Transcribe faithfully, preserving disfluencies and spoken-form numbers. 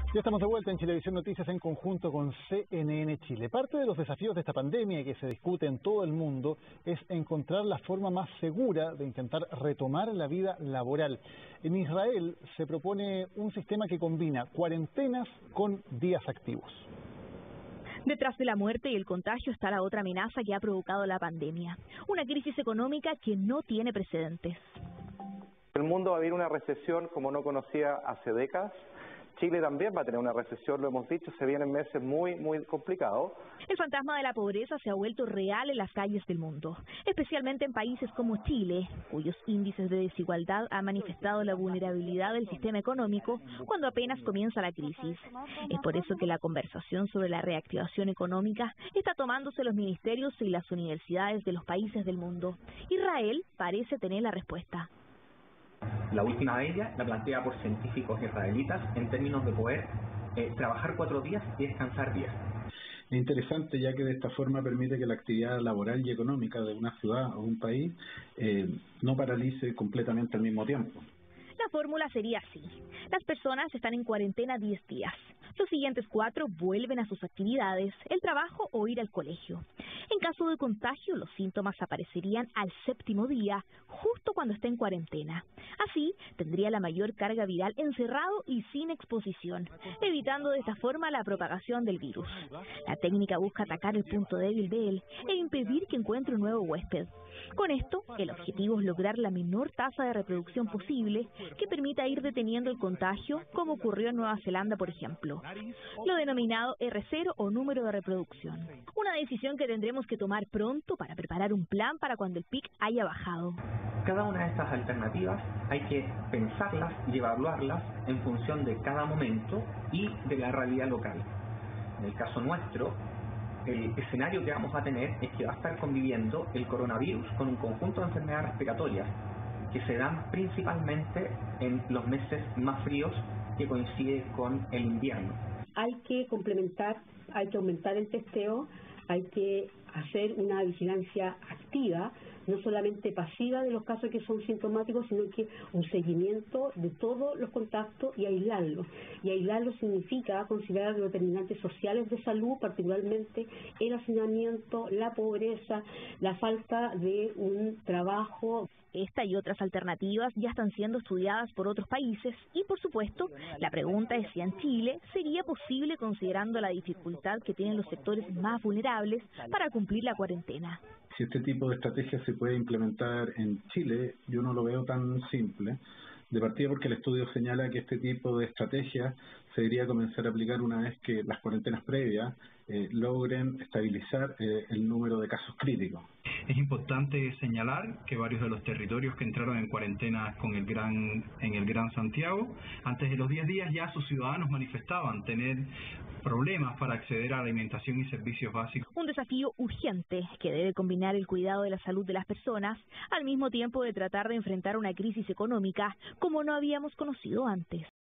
Ya estamos de vuelta en Chilevisión Noticias en conjunto con C N N Chile. Parte de los desafíos de esta pandemia que se discute en todo el mundo es encontrar la forma más segura de intentar retomar la vida laboral. En Israel se propone un sistema que combina cuarentenas con días activos. Detrás de la muerte y el contagio está la otra amenaza que ha provocado la pandemia, una crisis económica que no tiene precedentes. El mundo va a vivir una recesión como no conocía hace décadas. Chile también va a tener una recesión, lo hemos dicho, se vienen meses muy, muy complicados. El fantasma de la pobreza se ha vuelto real en las calles del mundo, especialmente en países como Chile, cuyos índices de desigualdad han manifestado la vulnerabilidad del sistema económico cuando apenas comienza la crisis. Es por eso que la conversación sobre la reactivación económica está tomándose los ministerios y las universidades de los países del mundo. Israel parece tener la respuesta. La última de ellas la plantea por científicos israelitas en términos de poder eh, trabajar cuatro días y descansar días. Es interesante, ya que de esta forma permite que la actividad laboral y económica de una ciudad o un país eh, no paralice completamente al mismo tiempo. La fórmula sería así. Las personas están en cuarentena diez días. Los siguientes cuatro vuelven a sus actividades, el trabajo o ir al colegio. En caso de contagio, los síntomas aparecerían al séptimo día, justo cuando está en cuarentena. Así, tendría la mayor carga viral encerrado y sin exposición, evitando de esta forma la propagación del virus. La técnica busca atacar el punto débil de él e impedir que encuentre un nuevo huésped. Con esto, el objetivo es lograr la menor tasa de reproducción posible que permita ir deteniendo el contagio, como ocurrió en Nueva Zelanda, por ejemplo. Lo denominado erre cero o número de reproducción. Una decisión que tendremos que tomar pronto para preparar un plan para cuando el pic haya bajado. Cada una de estas alternativas hay que pensarlas y evaluarlas en función de cada momento y de la realidad local. En el caso nuestro, el escenario que vamos a tener es que va a estar conviviendo el coronavirus con un conjunto de enfermedades respiratorias que se dan principalmente en los meses más fríos que coincide con el invierno. Hay que complementar, hay que aumentar el testeo, hay que hacer una vigilancia activa, no solamente pasiva de los casos que son sintomáticos, sino que un seguimiento de todos los contactos y aislarlos. Y aislarlos significa considerar los determinantes sociales de salud, particularmente el hacinamiento, la pobreza, la falta de un trabajo. Esta y otras alternativas ya están siendo estudiadas por otros países y, por supuesto, la pregunta es si en Chile sería posible considerando la dificultad que tienen los sectores más vulnerables para cumplir la cuarentena. Si este tipo de estrategia se puede implementar en Chile, yo no lo veo tan simple. De partida porque el estudio señala que este tipo de estrategia se debería comenzar a aplicar una vez que las cuarentenas previas eh, logren estabilizar eh, el número de casos críticos. Es importante señalar que varios de los territorios que entraron en cuarentena con el gran, en el Gran Santiago, antes de los diez días ya sus ciudadanos manifestaban tener problemas para acceder a alimentación y servicios básicos. Un desafío urgente que debe combinar el cuidado de la salud de las personas al mismo tiempo de tratar de enfrentar una crisis económica como no habíamos conocido antes.